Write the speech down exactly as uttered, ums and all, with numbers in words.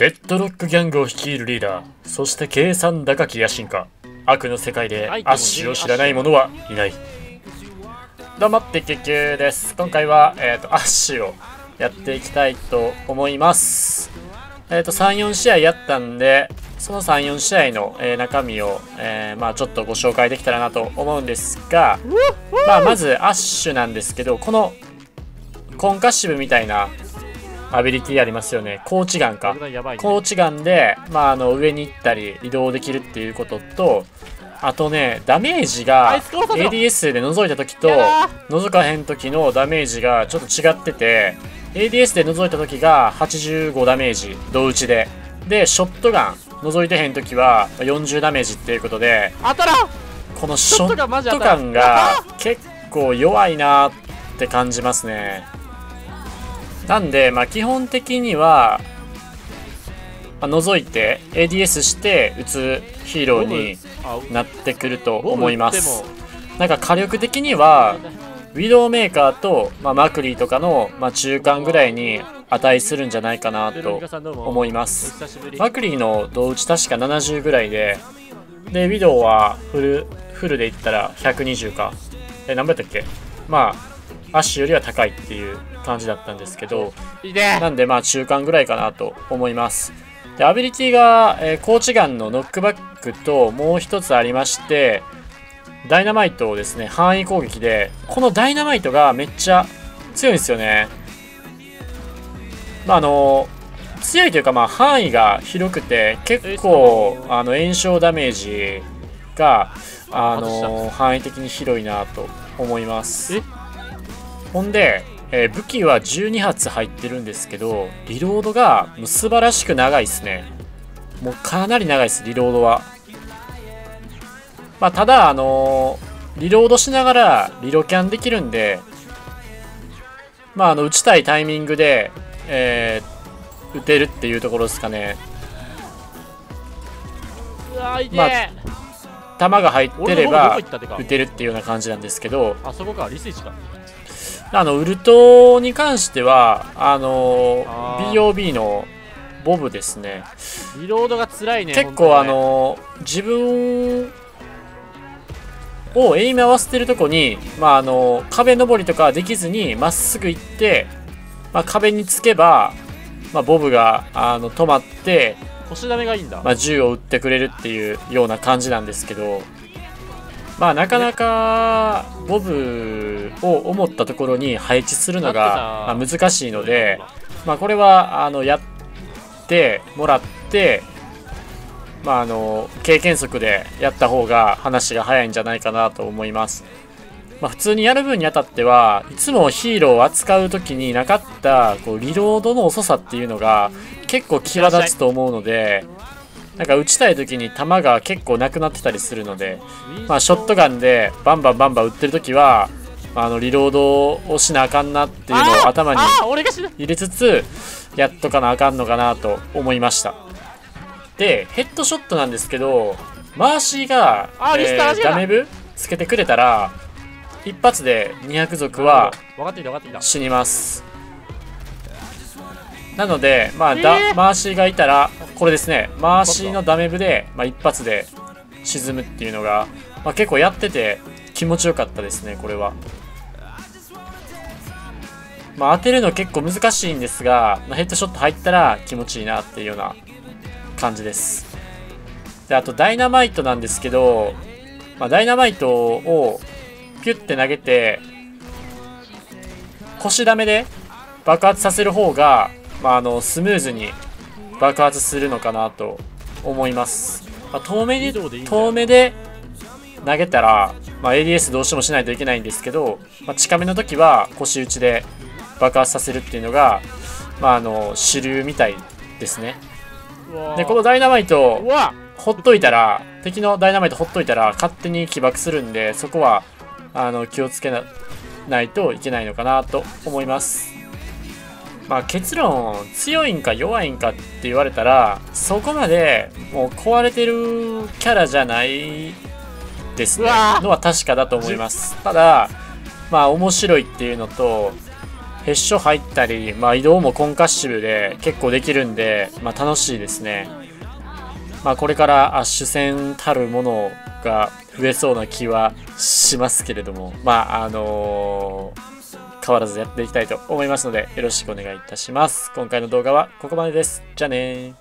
デッドロックギャングを率いるリーダー、そして計算高き野心家。悪の世界でアッシュを知らない者はいない。どうも、テッケキューです。今回は、えーと、アッシュをやっていきたいと思います。えーと、さん、よん試合やったんで、そのさん、よん試合の、えー、中身を、えー、まあちょっとご紹介できたらなと思うんですが、まあまずアッシュなんですけど、このコンカッシブみたいなアビリティありますよね。高知眼か。高知眼で、まあ、あの上に行ったり移動できるっていうことと、あとね、ダメージが エーディーエス で覗いた時と覗かへん時のダメージがちょっと違ってて、 エーディーエス で覗いた時がはちじゅうごダメージ同打ちで、でショットガン覗いてへん時はよんじゅうダメージっていうことで、このショットガンが結構弱いなって感じますね。なんで、まあ、基本的には、まあ、覗いて エーディーエス して撃つヒーローになってくると思います。なんか火力的にはウィドウメーカーと、まあ、マクリーとかの、まあ、中間ぐらいに値するんじゃないかなと思います。マクリーの同打ち確かななじゅうぐらいで、でウィドウはフルフルでいったらひゃくにじゅうか。え、何倍だったっけ。まあアッシュよりは高いっていう感じだったんですけど、なんでまあ中間ぐらいかなと思います。でアビリティが、えー、高知眼のノックバックともう一つありまして、ダイナマイトをですね範囲攻撃で、このダイナマイトがめっちゃ強いんですよね。まああの強いというか、まあ範囲が広くて結構あの炎症ダメージがあの範囲的に広いなと思います。ほんで、えー、武器はじゅうに発入ってるんですけど、リロードがもう素晴らしく長いですね。もうかなり長いです、リロードは。まあ、ただ、あのー、リロードしながらリロキャンできるんで、まあ、あの、撃ちたいタイミングで、えー、撃てるっていうところですかね。まあ、弾が入ってれば撃てるっていうような感じなんですけど、 あそこか、リスイチか。 あのウルトに関してはあのー、ビーオービー のボブですね。 リロードが辛いね。 結構あのー、自分をエイム合わせてるとこに、まああのー、壁登りとかできずにまっすぐ行って、まあ、壁につけば、まあ、ボブがあの止まって腰ダメがいいんだ、 まあ、銃を撃ってくれるっていうような感じなんですけど、まあなかなかボブを思ったところに配置するのがまあ難しいので、まあこれはあのやってもらって、まああの経験則でやった方が話が早いんじゃないかなと思います。まあ普通にやる分にあたってはいつもヒーローを扱う時になかったこうリロードの遅さっていうのが結構際立つと思うので、なんか打ちたい時に弾が結構なくなってたりするので、まあ、ショットガンでバンバンバンバン撃ってる時はあのリロードをしなあかんなっていうのを頭に入れつつやっとかなあかんのかなと思いました。でヘッドショットなんですけど、マーシーが、えー、ダメブつけてくれたら一発でにひゃく族は死にます。なので、まあだえー、マーシーがいたらこれですね、マーシーのダメブで、まあ、一発で沈むっていうのが、まあ、結構やってて気持ちよかったですね。これは、まあ、当てるの結構難しいんですが、まあ、ヘッドショット入ったら気持ちいいなっていうような感じです。であとダイナマイトなんですけど、まあ、ダイナマイトをピュッて投げて腰ダメで爆発させる方がまあ、あのスムーズに爆発するのかなと思います。まあ、遠目に遠目で投げたら、まあ、エーディーエス どうしてもしないといけないんですけど、まあ、近めの時は腰打ちで爆発させるっていうのが、まあ、あの主流みたいですね。でこのダイナマイトほっといたら、敵のダイナマイトほっといたら勝手に起爆するんで、そこはあの気をつけないといけないのかなと思います。まあ結論、強いんか弱いんかって言われたらそこまでもう壊れてるキャラじゃないですねのは確かだと思います。ただまあ面白いっていうのと、 ヘッシュ入ったり、まあ、移動もコンカッシブで結構できるんで、まあ、楽しいですね。まあ、これからアッシュ戦たるものが増えそうな気はしますけれども、まああのー、変わらずやっていきたいと思いますので、よろしくお願いいたします。今回の動画はここまでです。じゃあねー。